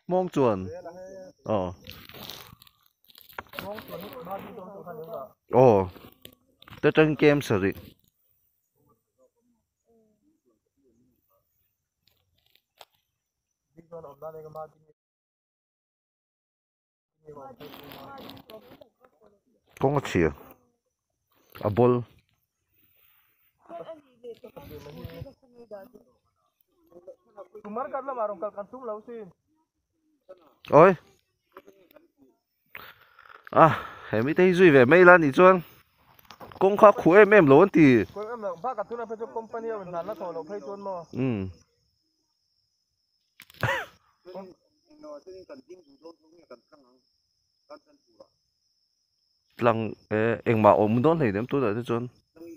มองจวนอ๋อโอ้แต่จังเกมสิกงก็เชียอะบอล Tumar ka lang marong kalkantum lausin. ôi à em thấy duy về mấy lần thì chuan cũng khó khổ em luôn thì Ko em lang ba ka tuna pa company ang nan na tholo phai chon mo. lần em mà ôm đón thì em tôi đợi chuan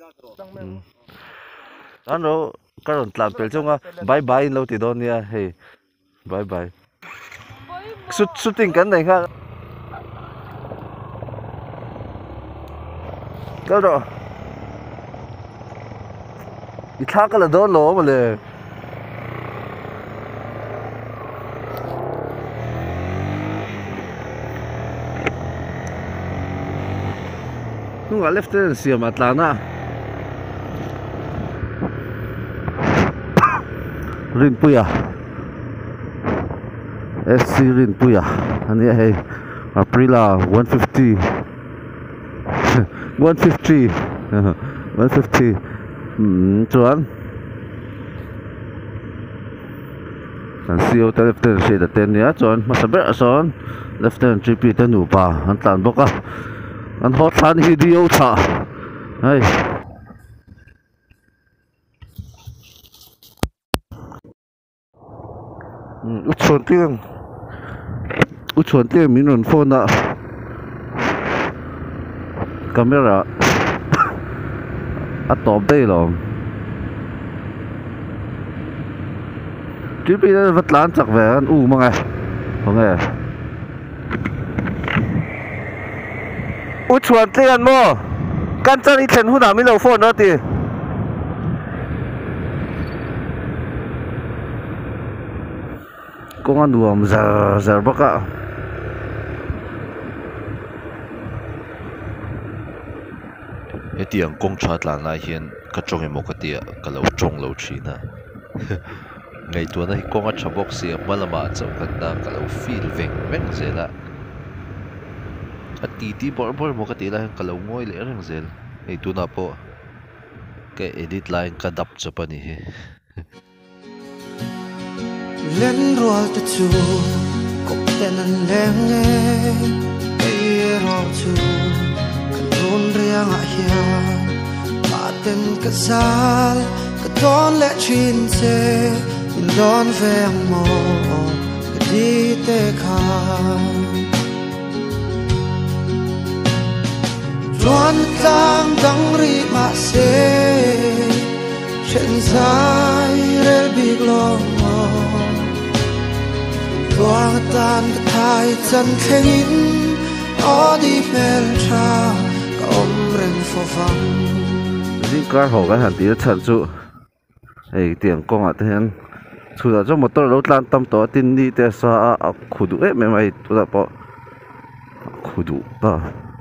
anh đó cái lần làm pel chung à bye bye lâu thì đón nha hey bye bye shooting cái này ha cái đó ít thắc cái là đón lỗ màเลยnung à left turn siam Atlanta rin puya SC rin puya anh ấy hay Aprila 150 150 150 chuan anh siêu tới left turn sẽ đặt tên nhá chuan mà sao biết son left turn GP tên nụ pa anh tàn bốc á anh hot than video thả hay út chuồn tiếng mình còn phone ạ camera à tóm đây rồi chứ bây giờ vật lán chắc về ăn mà nghe không nghe út chuồn tiếng mò căn chân ít chân hút nào mới lâu phone đó thì công an đùa giờ giờ bác ạ cái tiếng công chát là lại hiện cái trong cái một cái tiếng cái lâu trong lâu chín à ngày tuần này công an chăm bóc xe mà làm mà trong cái ta cái lâu feel vẹn vẹn gì là cái tí bỏ một cái tiếng là cái lâu ngồi lẽ rằng gì ngày tuần nào po cái edit line cái đập cho bạn đi lên rồi ta chu cục tên anh leng nghe cái rồi chu cái đồn riêng à hiền mà tên cái zal cái đón lẽ chín xe mình đón về mồ cái đi tê khang đoan tang đắng ri mà xe trên dài rel big long qua tan thay chân khéo ở đi bel cha cả ông rèn phô vang riêng cái hồ cái hàn tí thật sự ấy tiếng công à tên chủ yếu cho một tổ lâu lan tâm tổ tin đi để sao khu đủ ấy mày tụi ta bỏ khu đủ ta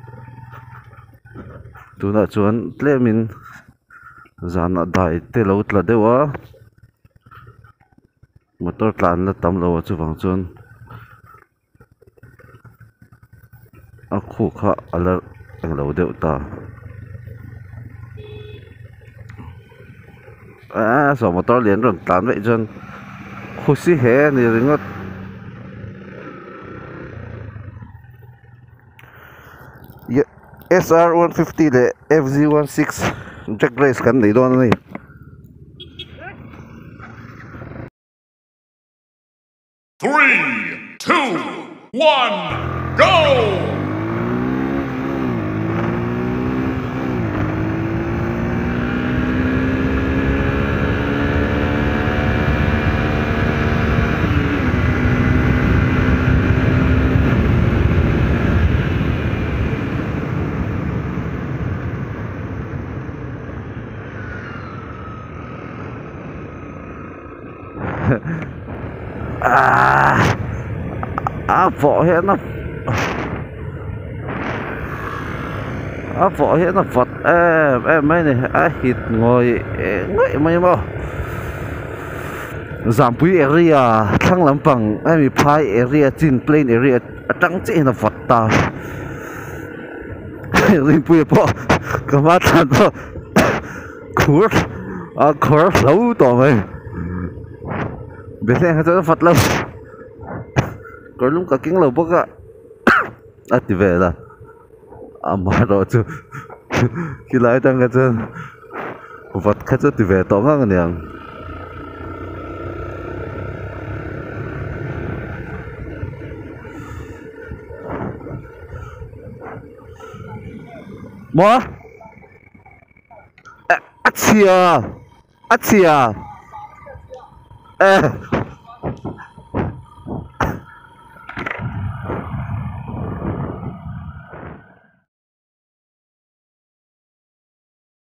tụi ta chuẩn lấy mình dàn ở đại để lâu là để quá một tổ lan là tâm lâu chú vàng chuẩn khu khác là anh lâu đều ta số một tổ liền rồi tán vậy chân khu xí hè này rồi ngất SR150 le FZ16 Jack Race kan đấy đó này Three, two, one, go! vỏ hiện nó phật em mấy này hít ngồi mấy mà giảm bụi area thăng lắm bằng em bị phai area chin plain area trắng chỉ nó phật ta riêng bụi po cái mắt thằng đó khur lâu to mày biết thế cho nó phật lâu có lúc cả kính lâu bốc á thì về là mà rồi chứ khi lại đang cái chân vật khách rất thì về tóm ngang cái này Mo? Achia.